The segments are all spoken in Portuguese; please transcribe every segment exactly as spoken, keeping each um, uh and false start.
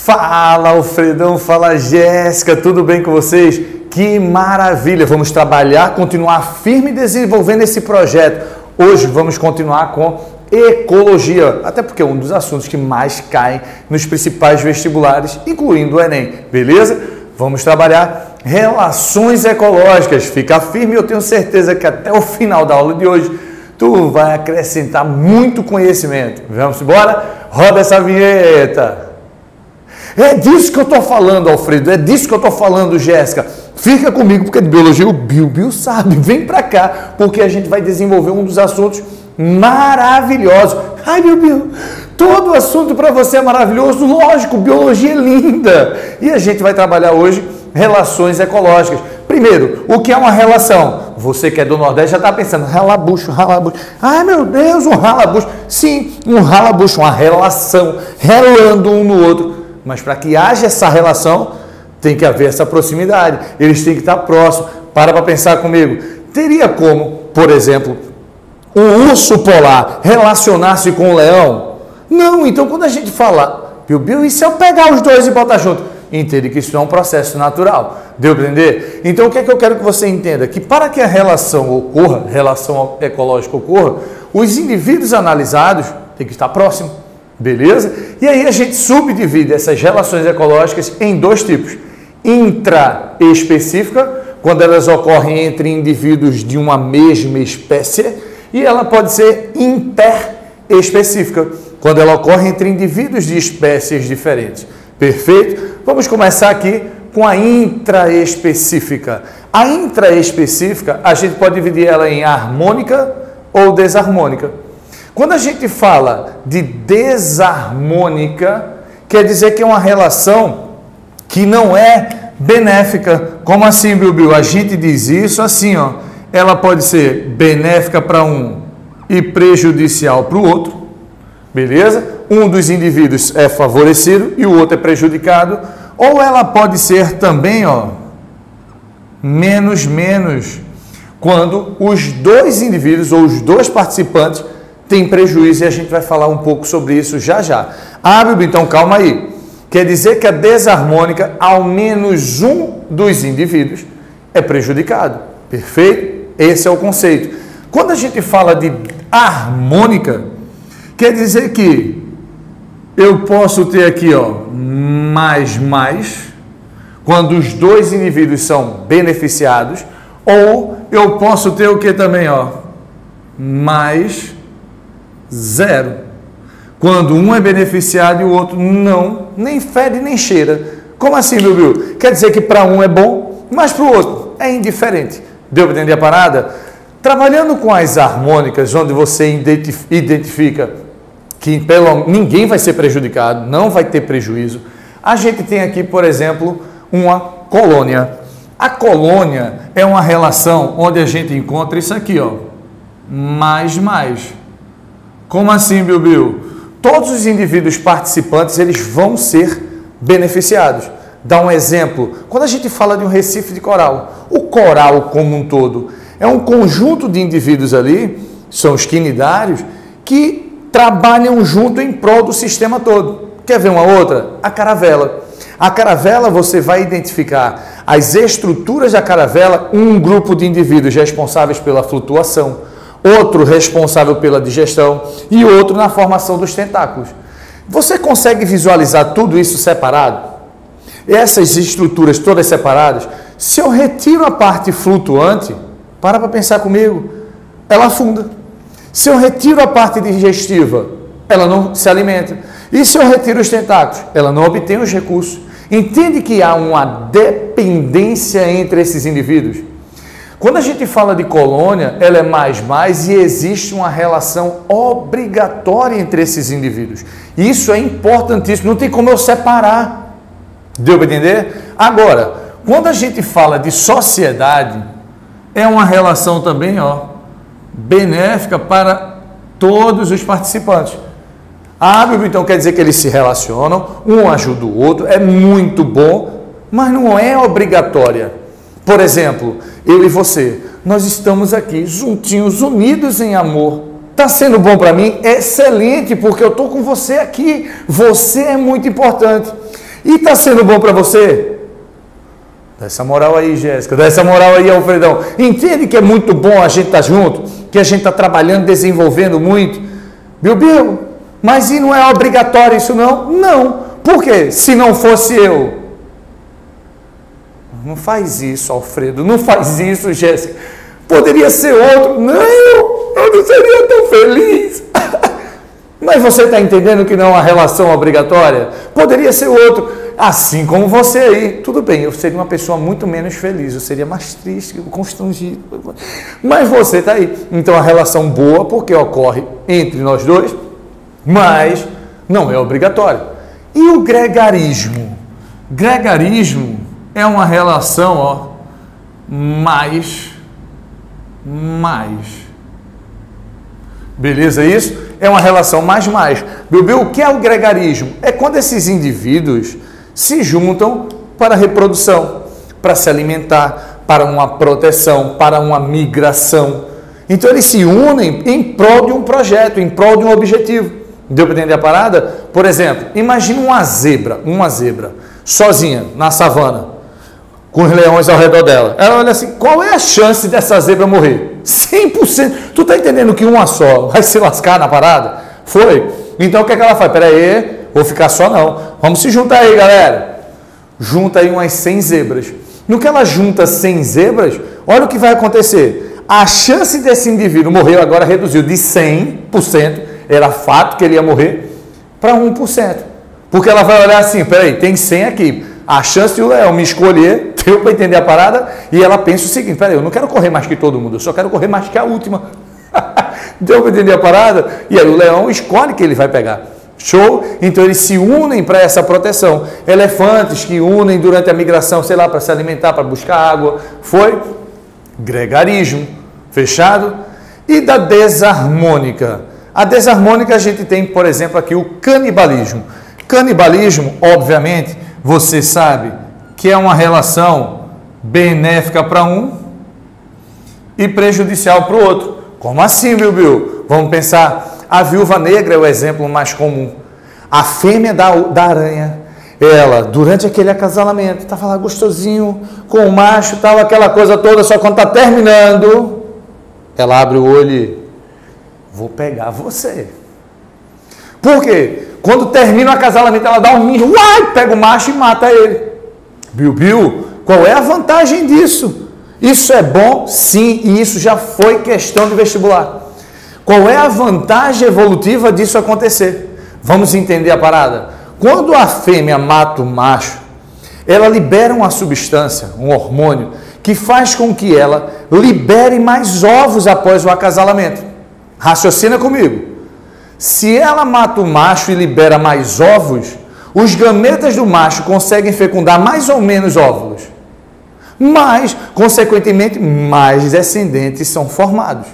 Fala Alfredão, fala Jéssica, tudo bem com vocês? Que maravilha! Vamos trabalhar, continuar firme desenvolvendo esse projeto. Hoje vamos continuar com ecologia, até porque é um dos assuntos que mais caem nos principais vestibulares, incluindo o Enem, beleza? Vamos trabalhar relações ecológicas. Fica firme, eu tenho certeza que até o final da aula de hoje tu vai acrescentar muito conhecimento. Vamos embora? Roda essa vinheta! É disso que eu estou falando, Alfredo, é disso que eu estou falando, Jéssica. Fica comigo, porque de biologia o Bill, Bill sabe. Vem para cá, porque a gente vai desenvolver um dos assuntos maravilhosos. Ai, meu Bill, todo assunto para você é maravilhoso. Lógico, biologia é linda. E a gente vai trabalhar hoje relações ecológicas. Primeiro, o que é uma relação? Você que é do Nordeste já está pensando, ralabucho, ralabucho. Ai, meu Deus, um ralabucho. Sim, um ralabucho, uma relação, relando um no outro. Mas para que haja essa relação, tem que haver essa proximidade. Eles têm que estar próximos. Para para pensar comigo. Teria como, por exemplo, um urso polar relacionar-se com um leão? Não. Então, quando a gente fala, Bill, Bill, e se eu pegar os dois e botar junto? Entende que isso é um processo natural. Deu para entender? Então, o que é que eu quero que você entenda? Que para que a relação ocorra, relação ecológica ocorra, os indivíduos analisados têm que estar próximos. Beleza? E aí a gente subdivide essas relações ecológicas em dois tipos. Intraespecífica, quando elas ocorrem entre indivíduos de uma mesma espécie, e ela pode ser interespecífica, quando ela ocorre entre indivíduos de espécies diferentes. Perfeito? Vamos começar aqui com a intraespecífica. A intraespecífica, a gente pode dividir ela em harmônica ou desarmônica. Quando a gente fala de desarmônica, quer dizer que é uma relação que não é benéfica. Como assim, Bill? A gente diz isso assim, ó. Ela pode ser benéfica para um e prejudicial para o outro. Beleza? Um dos indivíduos é favorecido e o outro é prejudicado. Ou ela pode ser também, ó, menos, menos, quando os dois indivíduos ou os dois participantes tem prejuízo, e a gente vai falar um pouco sobre isso já já. Ah, Bill, então calma aí. Quer dizer que a desarmônica, ao menos um dos indivíduos é prejudicado. Perfeito? Esse é o conceito. Quando a gente fala de harmônica, quer dizer que eu posso ter aqui, ó, mais, mais, quando os dois indivíduos são beneficiados, ou eu posso ter o que também, ó, mais zero, quando um é beneficiado e o outro não, nem fede nem cheira. Como assim, Bill, Bill? Quer dizer que para um é bom, mas para o outro é indiferente. Deu para entender a parada? Trabalhando com as harmônicas, onde você identifica que pelo, ninguém vai ser prejudicado, não vai ter prejuízo, a gente tem aqui, por exemplo, uma colônia. A colônia é uma relação onde a gente encontra isso aqui, ó, mais, mais. Como assim, Bill, Bill? Todos os indivíduos participantes, eles vão ser beneficiados. Dá um exemplo. Quando a gente fala de um recife de coral, o coral como um todo é um conjunto de indivíduos ali, são os quinidários, que trabalham junto em prol do sistema todo. Quer ver uma outra? A caravela. A caravela, você vai identificar as estruturas da caravela, um grupo de indivíduos responsáveis pela flutuação, outro responsável pela digestão e outro na formação dos tentáculos. Você consegue visualizar tudo isso separado? Essas estruturas todas separadas, se eu retiro a parte flutuante, para para pensar comigo, ela afunda. Se eu retiro a parte digestiva, ela não se alimenta. E se eu retiro os tentáculos, ela não obtém os recursos. Entende que há uma dependência entre esses indivíduos? Quando a gente fala de colônia, ela é mais, mais e existe uma relação obrigatória entre esses indivíduos. Isso é importantíssimo, não tem como eu separar. Deu para entender? Agora, quando a gente fala de sociedade, é uma relação também, ó, benéfica para todos os participantes. Ah, então quer dizer que eles se relacionam, um ajuda o outro, é muito bom, mas não é obrigatória. Por exemplo, eu e você, nós estamos aqui juntinhos, unidos em amor. Está sendo bom para mim? Excelente, porque eu estou com você aqui. Você é muito importante. E está sendo bom para você? Dá essa moral aí, Jéssica. Dá essa moral aí, Alfredão. Entende que é muito bom a gente estar junto? Que a gente está trabalhando, desenvolvendo muito? Bilbil, mas e não é obrigatório isso não? Não. Por quê? Se não fosse eu. Não faz isso, Alfredo. Não faz isso, Jéssica. Poderia ser outro. Não, eu não seria tão feliz. Mas você está entendendo que não é uma relação obrigatória? Poderia ser outro. Assim como você aí. Tudo bem, eu seria uma pessoa muito menos feliz. Eu seria mais triste, constrangido. Mas você está aí. Então, a relação boa, porque ocorre entre nós dois, mas não é obrigatório. E o gregarismo? Gregarismo é uma relação, ó, mais, mais. Beleza isso? É uma relação mais, mais. Bilbil, o que é o gregarismo? É quando esses indivíduos se juntam para a reprodução, para se alimentar, para uma proteção, para uma migração. Então eles se unem em prol de um projeto, em prol de um objetivo. Deu para entender a parada? Por exemplo, imagine uma zebra, uma zebra, sozinha, na savana, com os leões ao redor dela. Ela olha assim, qual é a chance dessa zebra morrer? cem por cento. Tu tá entendendo que uma só vai se lascar na parada? Foi? Então o que é que ela faz? Pera aí, vou ficar só não. Vamos se juntar aí, galera. Junta aí umas cem zebras. No que ela junta cem zebras, olha o que vai acontecer. A chance desse indivíduo morrer agora reduziu de cem por cento, era fato que ele ia morrer, para um por cento. Porque ela vai olhar assim, peraí, tem cem aqui. A chance de o leão me escolher, deu para entender a parada, e ela pensa o seguinte, peraí, eu não quero correr mais que todo mundo, eu só quero correr mais que a última. Deu para entender a parada? E aí o leão escolhe que ele vai pegar. Show? Então eles se unem para essa proteção. Elefantes que unem durante a migração, sei lá, para se alimentar, para buscar água. Foi? Gregarismo. Fechado? E da desarmônica? A desarmônica a gente tem, por exemplo, aqui o canibalismo. Canibalismo, obviamente, você sabe que é uma relação benéfica para um e prejudicial para o outro. Como assim, Bilbil? Vamos pensar, a viúva negra é o exemplo mais comum. A fêmea da, da aranha, ela, durante aquele acasalamento, estava lá gostosinho, com o macho, tal, aquela coisa toda, só quando está terminando, ela abre o olho e, vou pegar você. Por quê? Quando termina o acasalamento, ela dá um mijo, uai, pega o macho e mata ele. Bilbil, qual é a vantagem disso? Isso é bom? Sim, e isso já foi questão de vestibular. Qual é a vantagem evolutiva disso acontecer? Vamos entender a parada? Quando a fêmea mata o macho, ela libera uma substância, um hormônio, que faz com que ela libere mais ovos após o acasalamento. Raciocina comigo. Se ela mata o macho e libera mais ovos, os gametas do macho conseguem fecundar mais ou menos óvulos. Mas, consequentemente, mais descendentes são formados.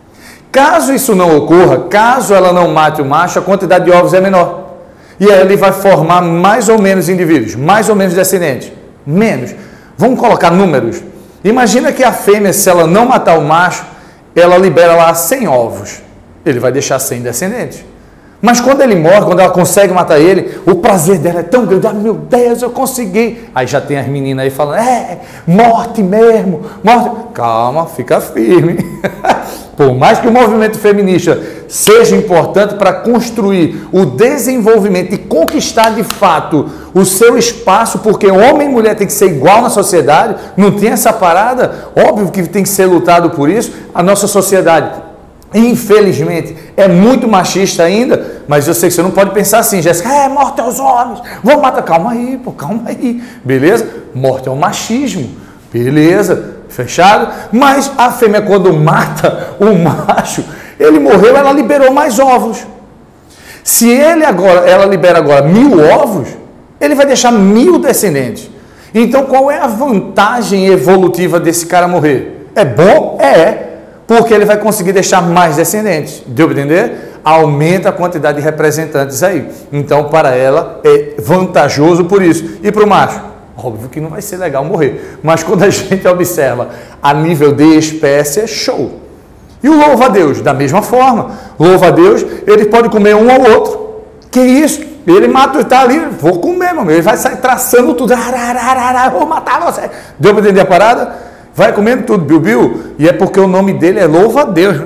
Caso isso não ocorra, caso ela não mate o macho, a quantidade de ovos é menor. E aí ele vai formar mais ou menos indivíduos, mais ou menos descendentes. Menos. Vamos colocar números. Imagina que a fêmea, se ela não matar o macho, ela libera lá cem ovos. Ele vai deixar cem descendentes. Mas quando ele morre, quando ela consegue matar ele, o prazer dela é tão grande. Ah, meu Deus, eu consegui. Aí já tem as meninas aí falando, é, morte mesmo, morte. Calma, fica firme. Por mais que o movimento feminista seja importante para construir o desenvolvimento e conquistar de fato o seu espaço, porque homem e mulher tem que ser igual na sociedade, não tem essa parada, óbvio que tem que ser lutado por isso, a nossa sociedade, infelizmente, é muito machista ainda, mas eu sei que você não pode pensar assim, Jéssica, é, morte aos homens, vamos matar, calma aí, pô, calma aí, beleza? Morte é um machismo, beleza, fechado? Mas a fêmea, quando mata o macho, ele morreu, ela liberou mais ovos. Se ele agora, ela libera agora mil ovos, ele vai deixar mil descendentes. Então, qual é a vantagem evolutiva desse cara morrer? É bom? É. Porque ele vai conseguir deixar mais descendentes. Deu para entender? Aumenta a quantidade de representantes aí. Então, para ela, é vantajoso por isso. E para o macho? Óbvio que não vai ser legal morrer. Mas quando a gente observa a nível de espécie, é show. E o louva-a-Deus? Da mesma forma. Louva-a-Deus, ele pode comer um ao outro. Que isso? Ele mata, está ali, vou comer, meu. Ele vai sair traçando tudo. Arararara, vou matar você. Deu para entender a parada? Vai comendo tudo, Bill Bill. E é porque o nome dele é louva a Deus.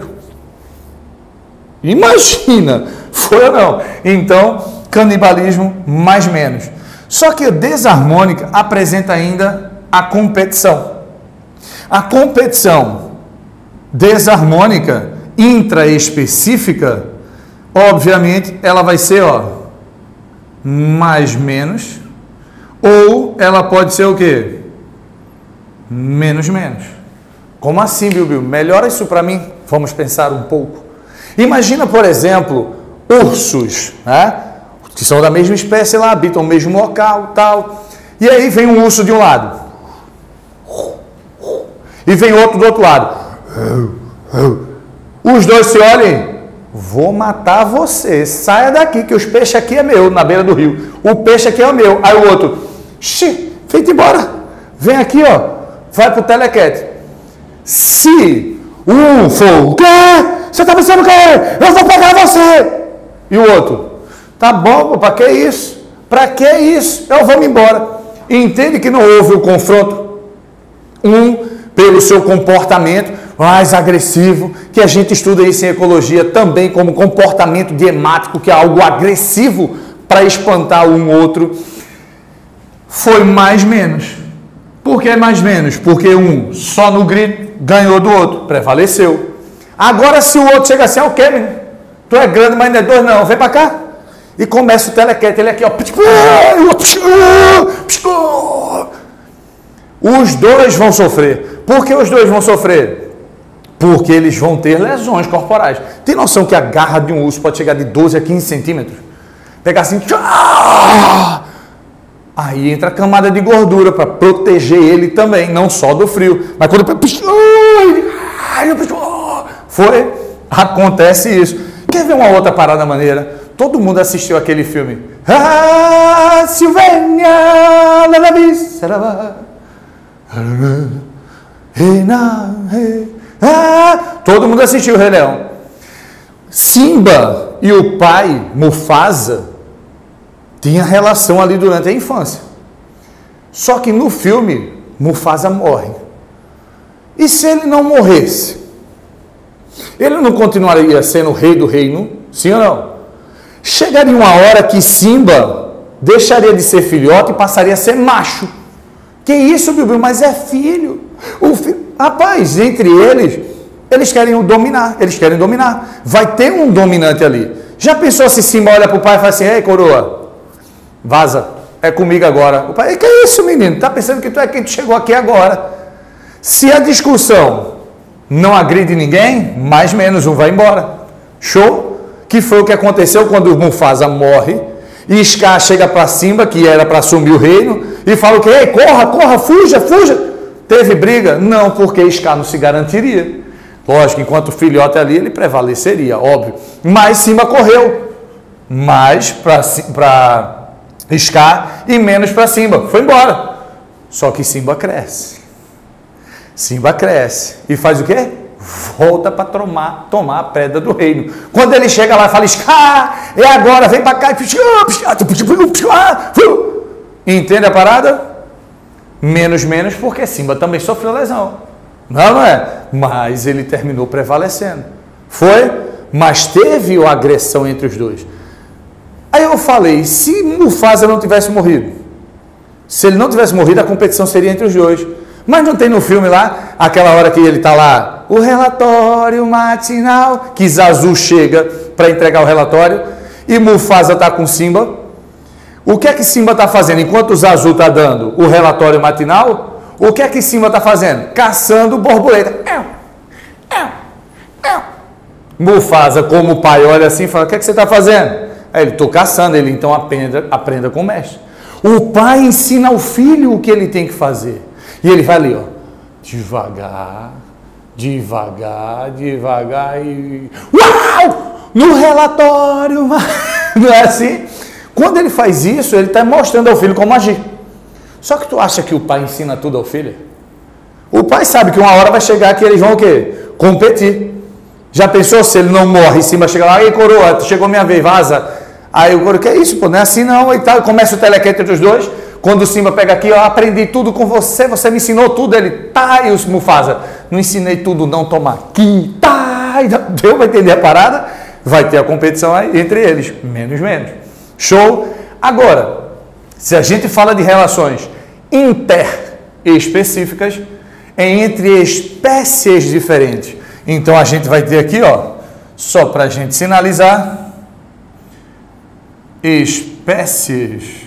Imagina, foi ou não? Então, canibalismo mais menos. Só que a desarmônica apresenta ainda a competição. A competição desarmônica intraespecífica, obviamente, ela vai ser, ó, mais menos, ou ela pode ser o quê? Menos menos. Como assim, Bill Bill? Melhora isso para mim? Vamos pensar um pouco. Imagina, por exemplo, ursos, né? Que são da mesma espécie lá, habitam o mesmo local, tal. E aí vem um urso de um lado. E vem outro do outro lado. Os dois se olhem. Vou matar você. Saia daqui, que os peixes aqui é meu, na beira do rio. O peixe aqui é o meu. Aí o outro. Xi, feito embora. Vem aqui, ó. Vai pro telequete. Se um for o quê? Você tá pensando o quê? Eu vou pegar você. E o outro. Tá bom, para que isso? Para que isso? Eu vou me embora. Entende que não houve o confronto? Um, pelo seu comportamento mais agressivo, que a gente estuda isso em ecologia também como comportamento diemático, que é algo agressivo para espantar um outro. Foi mais menos. Por que mais menos? Porque um, só no grito, ganhou do outro, prevaleceu. Agora, se o outro chega assim, é o quê, menino? Tu é grande, mas não é dois, não. Vem para cá. E começa o telequete, ele aqui, ó. Os dois vão sofrer. Por que os dois vão sofrer? Porque eles vão ter lesões corporais. Tem noção que a garra de um urso pode chegar de doze a quinze centímetros? Pegar assim, aí entra a camada de gordura para proteger ele também, não só do frio. Mas quando foi, acontece isso. Quer ver uma outra parada maneira? Todo mundo assistiu aquele filme. Ah, Silvânia, todo mundo assistiu o Rei Leão. Simba e o pai, Mufasa, tinha relação ali durante a infância. Só que no filme, Mufasa morre. E se ele não morresse? Ele não continuaria sendo o rei do reino? Sim ou não? Chegaria uma hora que Simba deixaria de ser filhote e passaria a ser macho. Que isso, Bibi? Mas é filho. O fi... Rapaz, entre eles, eles querem dominar. Eles querem dominar. Vai ter um dominante ali. Já pensou se Simba olha para o pai e fala assim: ei, coroa, vaza, é comigo agora. O pai, que é isso, menino? Tá pensando que tu é quem chegou aqui agora? Se a discussão não agride ninguém, mais menos um vai embora. Show? Que foi o que aconteceu quando o Mufasa morre e Scar chega para Simba, que era para assumir o reino, e fala o quê? Ei, corra, corra, fuja, fuja. Teve briga? Não, porque Scar não se garantiria. Lógico, enquanto o filhote ali, ele prevaleceria, óbvio. Mas Simba correu. Mais para Scar e menos para Simba. Foi embora. Só que Simba cresce. Simba cresce. E faz o quê? Volta para tomar, tomar a pedra do reino. Quando ele chega lá e fala, Scar, é agora, vem para cá. Entende a parada? Menos, menos, porque Simba também sofreu lesão. Não, não é? Mas ele terminou prevalecendo. Foi? Mas teve uma agressão entre os dois. Aí eu falei, se Mufasa não tivesse morrido, se ele não tivesse morrido, a competição seria entre os dois. Mas não tem no filme lá, aquela hora que ele está lá, o relatório matinal, que Zazu chega para entregar o relatório, e Mufasa está com Simba. O que é que Simba está fazendo? Enquanto o Zazu está dando o relatório matinal, o que é que Simba está fazendo? Caçando borboleta. Mufasa, como o pai, olha assim e fala, o que é que você está fazendo? Aí ele, estou caçando. Ele, então aprenda, aprenda com o mestre. O pai ensina ao filho o que ele tem que fazer. E ele vai ali, ó, devagar, devagar, devagar e... Uau! No relatório, não é assim? Quando ele faz isso, ele está mostrando ao filho como agir. Só que tu acha que o pai ensina tudo ao filho? O pai sabe que uma hora vai chegar que eles vão o quê? Competir. Já pensou se ele não morre, em cima chega lá, ei coroa, chegou minha vez, vaza. Aí o Goro, que é isso, pô, não é assim não, e tal, começa o telequete entre os dois, quando o Simba pega aqui, ó, aprendi tudo com você, você me ensinou tudo, ele, tá, e o Mufasa, não ensinei tudo não, toma aqui, tá, deu, vai entender a parada, vai ter a competição aí entre eles, menos, menos, show? Agora, se a gente fala de relações interespecíficas, é entre espécies diferentes, então a gente vai ter aqui, ó, só para a gente sinalizar, espécies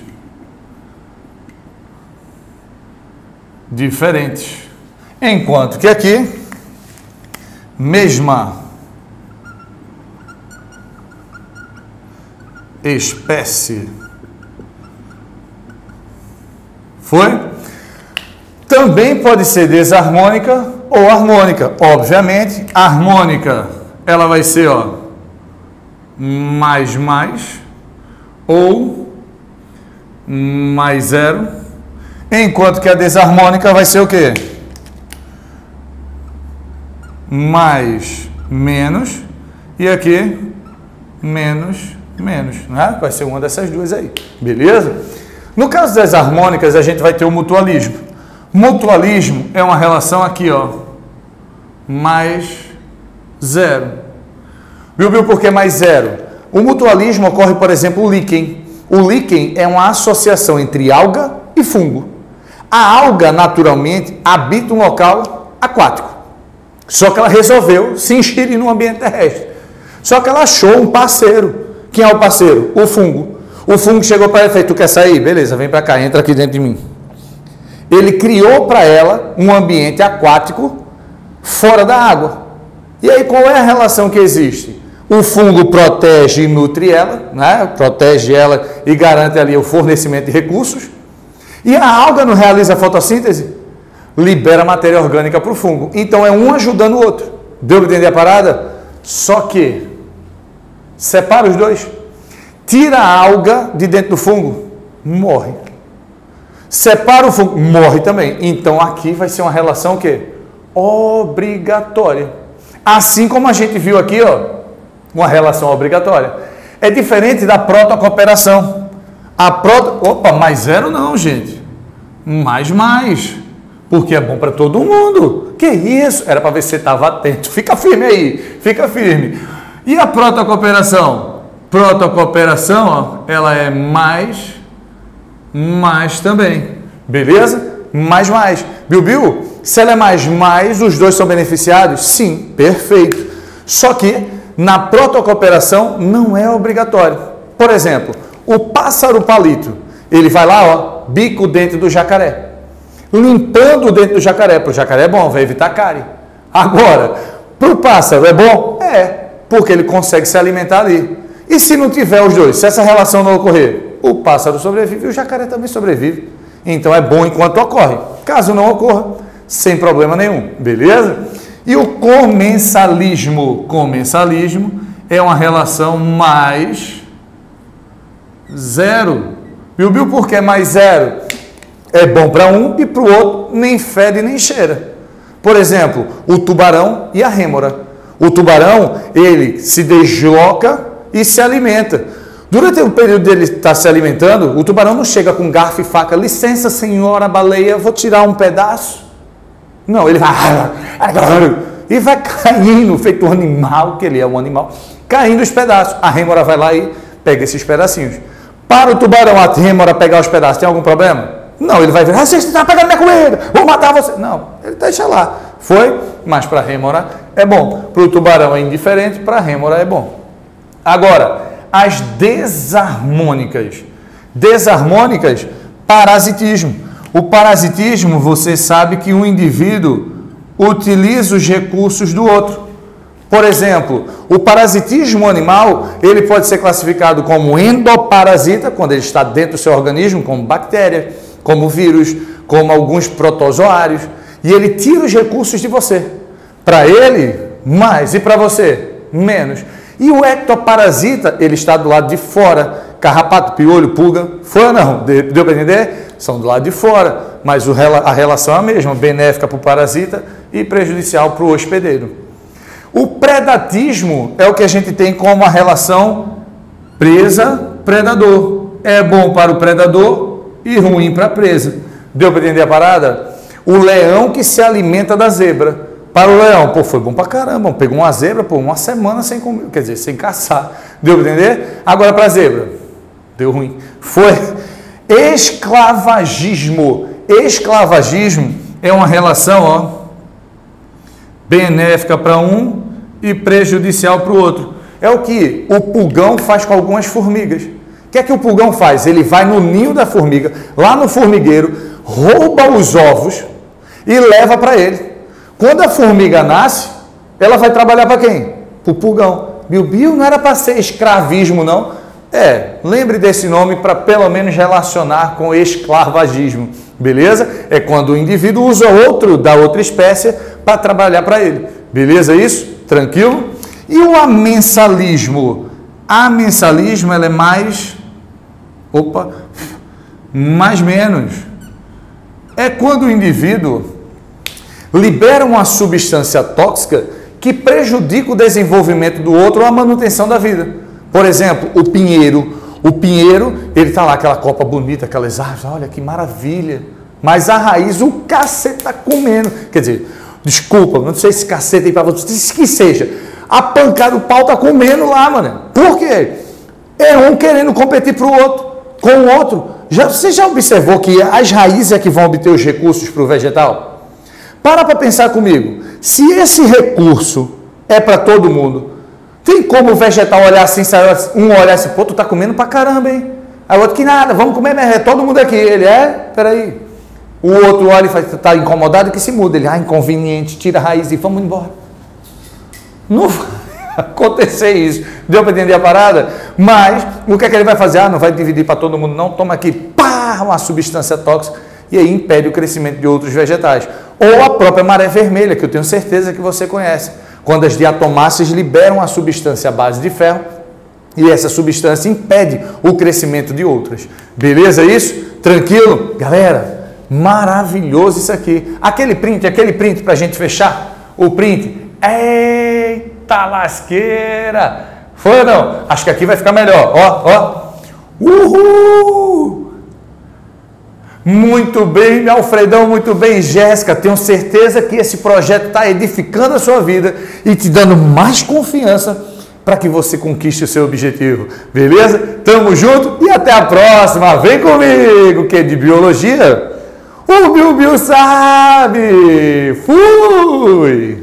diferentes, enquanto que aqui, mesma espécie. Foi? Também pode ser desarmônica ou harmônica. Obviamente, a harmônica, ela vai ser, ó, mais, mais, ou mais zero, enquanto que a desarmônica vai ser o quê? Mais, menos, e aqui, menos, menos, né? Vai ser uma dessas duas aí, beleza? No caso das harmônicas, a gente vai ter o mutualismo. Mutualismo é uma relação aqui, ó, mais zero. Viu, viu por que mais zero? O mutualismo ocorre, por exemplo, o líquen. O líquen é uma associação entre alga e fungo. A alga, naturalmente, habita um local aquático. Só que ela resolveu se inserir no ambiente terrestre. Só que ela achou um parceiro. Quem é o parceiro? O fungo. O fungo chegou para ela e fez, tu quer sair? Beleza, vem para cá, entra aqui dentro de mim. Ele criou para ela um ambiente aquático fora da água. E aí qual é a relação que existe? O fungo protege e nutre ela, né? Protege ela e garante ali o fornecimento de recursos. E a alga não realiza a fotossíntese, libera matéria orgânica para o fungo. Então é um ajudando o outro. Deu para entender a parada? Só que separa os dois. Tira a alga de dentro do fungo, morre. Separa o fungo, morre também. Então aqui vai ser uma relação o quê? Obrigatória. Assim como a gente viu aqui, ó, uma relação obrigatória. É diferente da protocooperação. A proto... Opa, mais zero não, gente. Mais, mais. Porque é bom para todo mundo. Que isso? Era para ver se você estava atento. Fica firme aí. Fica firme. E a protocooperação? Protocooperação, ó, ela é mais, mais também. Beleza? Mais, mais. Biu, Biu, se ela é mais, mais, os dois são beneficiados? Sim, perfeito. Só que na protocooperação não é obrigatório. Por exemplo, o pássaro palito, ele vai lá, ó, bico dentro do jacaré, limpando o dente do jacaré. Para o jacaré é bom, vai evitar cárie. Agora, para o pássaro é bom? É, porque ele consegue se alimentar ali. E se não tiver os dois, se essa relação não ocorrer, o pássaro sobrevive e o jacaré também sobrevive. Então é bom enquanto ocorre. Caso não ocorra, sem problema nenhum, beleza? E o comensalismo? Comensalismo é uma relação mais zero. Viu, viu por que mais zero? É bom para um e para o outro nem fede nem cheira. Por exemplo, o tubarão e a rêmora. O tubarão, ele se desloca e se alimenta. Durante o período dele estar se alimentando, o tubarão não chega com garfo e faca. Licença, senhora baleia, vou tirar um pedaço. Não, ele vai e vai caindo, feito um animal, que ele é um animal, caindo os pedaços. A rêmora vai lá e pega esses pedacinhos. Para o tubarão, a rêmora pegar os pedaços, tem algum problema? Não, ele vai ver, ah, você está pegando minha comida, vou matar você. Não, ele deixa lá. Foi, mas para a rêmora é bom. Para o tubarão é indiferente, para a rêmora é bom. Agora, as desarmônicas. Desarmônicas, parasitismo. O parasitismo, você sabe que um indivíduo utiliza os recursos do outro. Por exemplo, o parasitismo animal, ele pode ser classificado como endoparasita, quando ele está dentro do seu organismo, como bactéria, como vírus, como alguns protozoários, e ele tira os recursos de você. Para ele, mais, e para você, menos. E o ectoparasita, ele está do lado de fora, carrapato, piolho, pulga, foi ou não? Deu para entender? São do lado de fora, mas o, a relação é a mesma, benéfica para o parasita e prejudicial para o hospedeiro. O predatismo é o que a gente tem como a relação presa predador. É bom para o predador e ruim para a presa. Deu para entender a parada? O leão que se alimenta da zebra. Para o leão, pô, foi bom pra caramba, pegou uma zebra, pô, uma semana sem comer, quer dizer, sem caçar. Deu para entender? Agora para a zebra, deu ruim. Foi esclavagismo. Esclavagismo é uma relação, ó, benéfica para um e prejudicial para o outro. É o que o pulgão faz com algumas formigas. O que é que o pulgão faz? Ele vai no ninho da formiga, lá no formigueiro, rouba os ovos e leva para ele. Quando a formiga nasce, ela vai trabalhar para quem? Para o pulgão. Biu-biu não era para ser escravismo, não. É, lembre desse nome para pelo menos relacionar com esclavagismo. Beleza? É quando o indivíduo usa outro da outra espécie para trabalhar para ele. Beleza isso? Tranquilo? E o amensalismo? Amensalismo, ela é mais... Opa! Mais menos. É quando o indivíduo libera uma substância tóxica que prejudica o desenvolvimento do outro ou a manutenção da vida. Por exemplo, o pinheiro. O pinheiro, ele está lá, aquela copa bonita, aquelas árvores, olha que maravilha. Mas a raiz, o cacete está comendo. Quer dizer, desculpa, não sei se cacete aí para você, que seja. A pancada, o pau está comendo lá, mano. Por quê? É um querendo competir pro outro, com o outro. Já, você já observou que as raízes é que vão obter os recursos para o vegetal? Para para pensar comigo. Se esse recurso é para todo mundo, tem como o vegetal olhar assim, um olhar assim, pô, tu tá comendo pra caramba, hein? Aí o outro, que nada, vamos comer, é todo mundo aqui. Ele, é? Peraí. O outro olha e faz, tá incomodado, que se muda. Ele, ah, inconveniente, tira a raiz e vamos embora. Não vai acontecer isso. Deu para entender a parada? Mas, o que é que ele vai fazer? Ah, não vai dividir para todo mundo, não. Toma aqui, pá, uma substância tóxica. E aí impede o crescimento de outros vegetais. Ou a própria maré vermelha, que eu tenho certeza que você conhece. Quando as diatomáceas liberam a substância à base de ferro, e essa substância impede o crescimento de outras. Beleza isso? Tranquilo? Galera, maravilhoso isso aqui. Aquele print, aquele print para a gente fechar. O print. Eita lasqueira! Foi ou não? Acho que aqui vai ficar melhor. Ó, ó. Uhul! Muito bem, Alfredão, muito bem, Jéssica. Tenho certeza que esse projeto está edificando a sua vida e te dando mais confiança para que você conquiste o seu objetivo. Beleza? Tamo junto e até a próxima. Vem comigo, que é de biologia. O Biu Biu sabe. Fui!